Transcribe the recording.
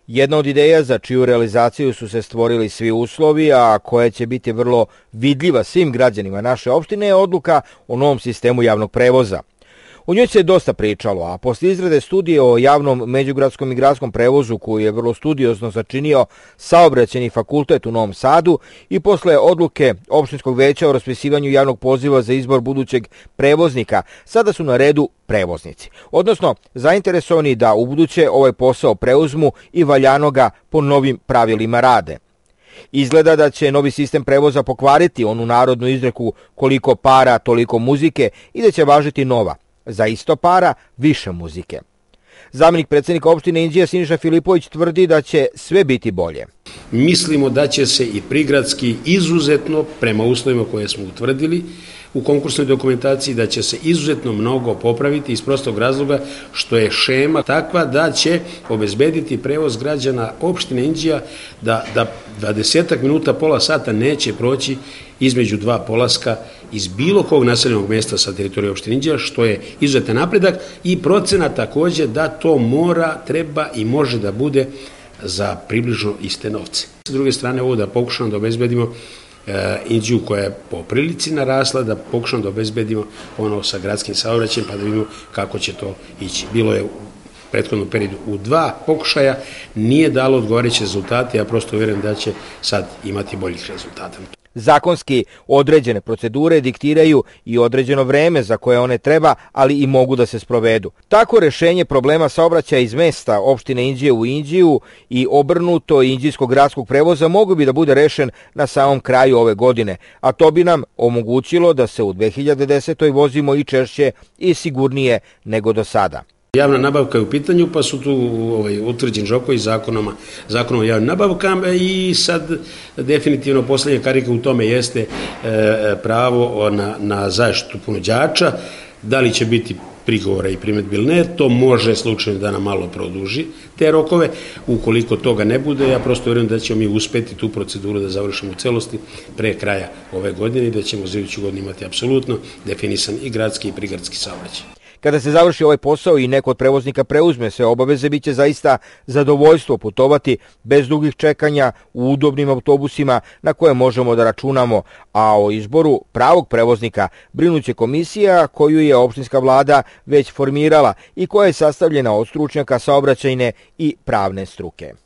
Jedna od ideja za čiju realizaciju su se stvorili svi uslovi, a koja će biti vrlo vidljiva svim građanima naše opštine, je odluka o novom sistemu javnog prevoza. O njoj se dosta pričalo, a posle izrade studije o javnom međugradskom i gradskom prevozu, koju je vrlo studiozno sačinio Saobraćajni fakultet u Novom Sadu, i posle odluke opštinskog veća o raspisivanju javnog poziva za izbor budućeg prevoznika, sada su na redu prevoznici, odnosno zainteresovani da ubuduće ovaj posao preuzmu i valjano ga po novim pravilima rade. Izgleda da će novi sistem prevoza pokvariti onu narodnu izreku koliko para, toliko muzike i da će važiti nova: za isto para, više muzike. Zamenik predsjednika opštine Inđija Siniša Filipović tvrdi da će sve biti bolje. Mislimo da će se i prigradski izuzetno, prema uslovima koje smo utvrdili u konkursnoj dokumentaciji, da će se izuzetno mnogo popraviti iz prostog razloga što je šema takva da će obezbediti prevoz građana opštine Inđija da 20 minuta, pola sata neće proći između dva polaska iz bilo kog naseljenog mesta sa teritorije opštine Inđija, što je izuzetan napredak i procena takođe da to mora, treba i može da bude za približno iste novce. S druge strane, ovo da pokušamo da obezbedimo Inđiju koja je po prilici narasla, da pokušamo da obezbedimo ono sa gradskim saobraćajem, pa da vidimo kako će to ići. Bilo je u prethodnom periodu u 2 pokušaja, nije dalo odgovarajuće rezultate, ja prosto vjerujem da će sad imati boljih rezultata. Zakonski određene procedure diktiraju i određeno vreme za koje one treba, ali i mogu da se sprovedu. Tako rešenje problema saobraćaja iz mesta opštine Inđije u Inđiju i obrnuto inđijskog gradskog prevoza mogu bi da bude rešen na samom kraju ove godine, a to bi nam omogućilo da se u 2010. vozimo i češće i sigurnije nego do sada. Javna nabavka je u pitanju, pa su tu utvrđeni rokovi zakonom o javnim nabavkama i sad definitivno poslednja karika u tome jeste pravo na zaštitu ponuđača. Da li će biti prigovora i primedbi ili ne, to može slučajno da nam malo produži te rokove. Ukoliko toga ne bude, ja prosto vjerujem da ćemo mi uspeti tu proceduru da završimo u celosti pre kraja ove godine i da ćemo za iduću godinu imati apsolutno definisan i gradski i prigradski saobraćaj. Kada se završi ovaj posao i neko od prevoznika preuzme sve obaveze, biće zaista zadovoljstvo putovati bez dugih čekanja u udobnim autobusima na koje možemo da računamo, a o izboru pravog prevoznika brinuće komisija koju je opštinska vlada već formirala i koja je sastavljena od stručnjaka saobraćajne i pravne struke.